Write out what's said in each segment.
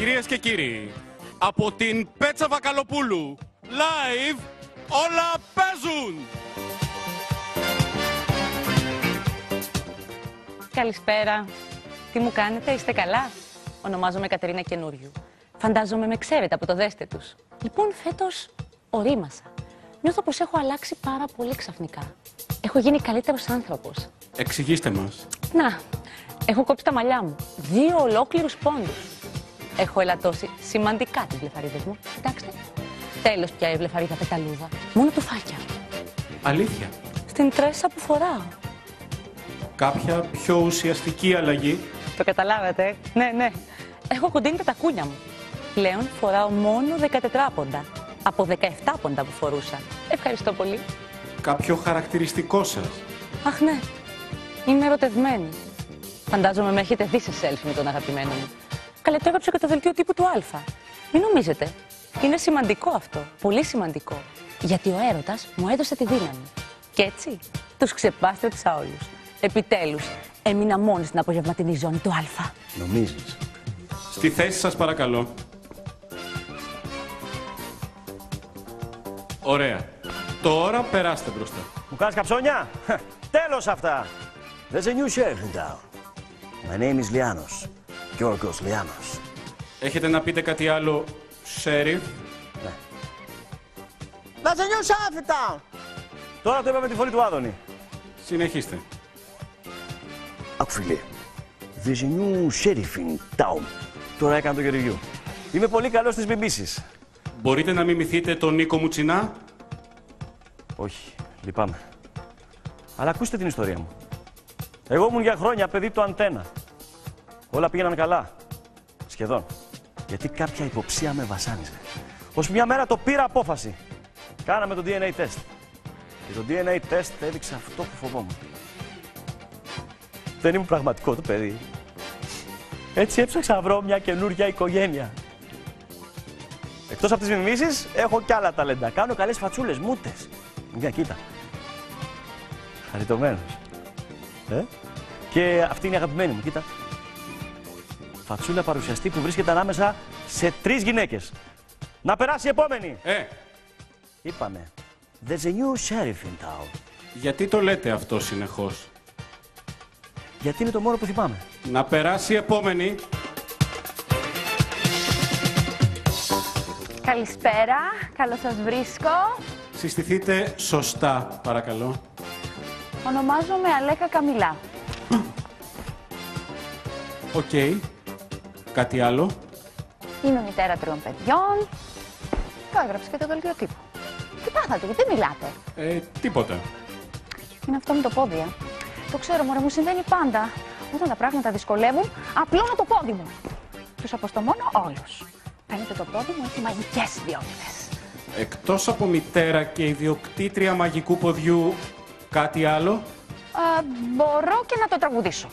Κυρίες και κύριοι, από την Πέτσα Βακαλοπούλου, live, όλα παίζουν! Καλησπέρα. Τι μου κάνετε, είστε καλά? Ονομάζομαι Κατερίνα Καινούριου. Φαντάζομαι με ξέρετε από το δέστε τους. Λοιπόν, φέτος ορίμασα. Νιώθω πως έχω αλλάξει πάρα πολύ ξαφνικά. Έχω γίνει καλύτερος άνθρωπος. Εξηγήστε μας. Να, έχω κόψει τα μαλλιά μου. 2 ολόκληρους πόντους. Έχω ελαττώσει σημαντικά τις βλεφαρίδες μου. Κοιτάξτε. Τέλος πια η βλεφαρίδα πεταλούδα. Μόνο τουφάκια. Αλήθεια. Στην τρέσα που φοράω. Κάποια πιο ουσιαστική αλλαγή. Το καταλάβατε, ναι. Έχω κοντίνει τα τακούνια μου. Πλέον φοράω μόνο 14 πόντα. Από 17 πόντα που φορούσα. Ευχαριστώ πολύ. Κάποιο χαρακτηριστικό σας. Αχ, ναι. Είμαι ερωτευμένη. Φαντάζομαι με έχετε δει σε selfie με τον αγαπημένο μου. Καλέ, το έγραψα και το δελτίο τύπου του Α. Μην νομίζετε. Είναι σημαντικό αυτό. Πολύ σημαντικό. Γιατί ο έρωτας μου έδωσε τη δύναμη. Και έτσι τους ξεπάστρεψα όλους. Επιτέλους, έμεινα μόνη στην απογευματινή ζώνη του Α. Νομίζεις? Στη θέση σας παρακαλώ. Ωραία. Τώρα περάστε μπροστά. Μου κάνεις καψόνια? Τέλος αυτά! There's a new sheriff in town. My name is Lianos. Γιώργος Lianos. Έχετε να πείτε κάτι άλλο, Sheriff? Ναι. There's a new sheriff in town. Τώρα το είπα με τη φωνή του Άδωνη. Συνεχίστε. Άκου φίλε. There's a new sheriff in town. Τώρα έκανα το Γεωργιού. Είμαι πολύ καλός στις μιμήσεις. Μπορείτε να μιμηθείτε τον Νίκο Μουτσινά? Όχι, λυπάμαι. Αλλά ακούστε την ιστορία μου. Εγώ ήμουν για χρόνια παιδί του Αντένα. Όλα πήγαιναν καλά. Σχεδόν. Γιατί κάποια υποψία με βασάνιζε. Ως μια μέρα το πήρα απόφαση. Κάναμε το DNA test. Και το DNA test έδειξε αυτό που φοβόμουν. Δεν ήμουν πραγματικό το παιδί. Έτσι έψαξα να βρω μια καινούργια οικογένεια. Εκτός από τις μιμήσεις, έχω κι άλλα ταλέντα. Κάνω καλές φατσούλες, μούτες. Για κοίτα. Χαριτωμένος. Και αυτή είναι η αγαπημένη μου, κοίτα. Φατσούλα παρουσιαστή που βρίσκεται ανάμεσα σε 3 γυναίκες. Να περάσει η επόμενη. Είπαμε. There's a new sheriff in town. Γιατί το λέτε αυτό συνεχώς? Γιατί είναι το μόνο που θυμάμαι. Να περάσει η επόμενη. Καλησπέρα, καλώς σας βρίσκω. Συστηθείτε σωστά, παρακαλώ. Ονομάζομαι Αλέκα Καμιλά. Οκ. Κάτι άλλο? Είμαι μητέρα 3 παιδιών. Το έγραψα και το δελτίο τύπου. Τι πάθατε, γιατί μιλάτε? Τίποτα. Είναι αυτό με το πόδι. Το ξέρω, μωρέ, μου συμβαίνει πάντα. Όταν τα πράγματα δυσκολεύουν, απλώνω το πόδι μου. Τους αποστομώνω όλους. Φαίνεται το πόδι μου έχει μαγικές ιδιότητες. Εκτός από μητέρα και ιδιοκτήτρια μαγικού ποδιού, κάτι άλλο? Μπορώ και να το τραγουδήσω.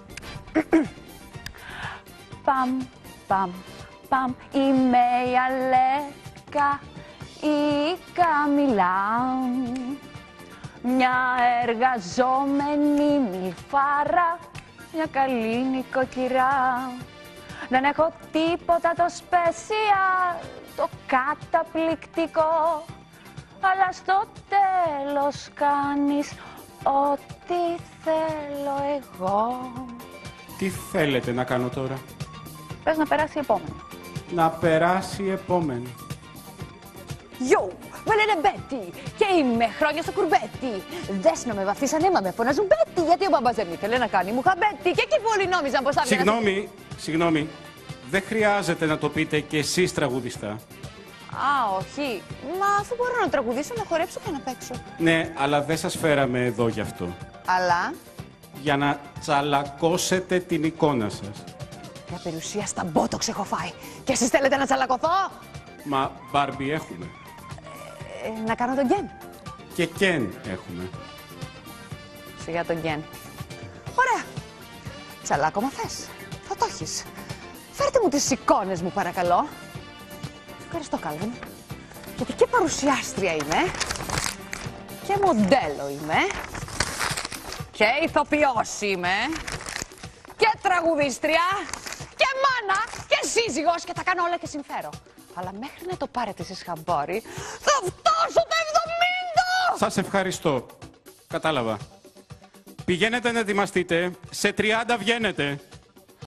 Παμ, παμ, παμ, είμαι η Αλέκα, η Καμιλά. Μια εργαζόμενη μιλφάρα, μια καλή νοικοκυρά. Δεν έχω τίποτα το σπεσιάλ, το καταπληκτικό, αλλά στο τέλος κάνεις ό,τι θέλω εγώ. Τι θέλετε να κάνω τώρα? Πες να περάσει η επόμενη. Να περάσει η επόμενη. Yo, με λένε Μπέτι και είμαι χρόνια στο κουρμπέτι. Δες να με βαφτίσαν αίμα, με φωνάζουν Μπέτι, γιατί ο μπαμπάς δεν ήθελε να κάνει μουχαμπέτι και εκεί πολλοί νόμιζαν πως θα βγει. Συγγνώμη, δεν χρειάζεται να το πείτε κι εσείς τραγουδιστά. Α, όχι. Μα αφού μπορώ να τραγουδήσω, να χορέψω και να παίξω. Ναι, αλλά δεν σας φέραμε εδώ γι' αυτό. Αλλά Για να τσαλακώσετε την εικόνα σας. για περιουσία στα μπότοξ έχω φάει. Και εσείς θέλετε να τσαλακωθώ? Μα Μπάρμπι έχουμε. Να κάνω τον Γκέν. Και Κεν έχουμε. Σιγά τον Γκέν. Ωραία. Τσαλάκωμα θες. Θα το έχεις. Φέρτε μου τις εικόνες μου, παρακαλώ. Ευχαριστώ, Κάλβιν. Γιατί και παρουσιάστρια είμαι. Και μοντέλο είμαι. Και ηθοποιός είμαι. Και τραγουδίστρια. Και μάνα και σύζυγος και θα κάνω όλα και συμφέρω. Αλλά μέχρι να το πάρετε εσείς χαμπάρι, θα φτάσω τα 70! Σας ευχαριστώ. Κατάλαβα. Πηγαίνετε να ετοιμαστείτε. Σε 30 βγαίνετε.